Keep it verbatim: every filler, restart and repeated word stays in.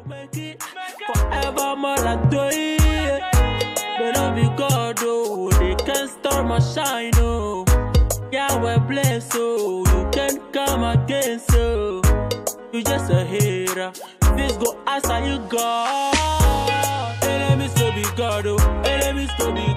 Make it forever more like three. They don't be God, oh, they can't stop my shine, oh. Yeah, we're blessed, oh, you can't come again, so you just a hater. This go ask how you God. Enemies to be God, oh, enemies to be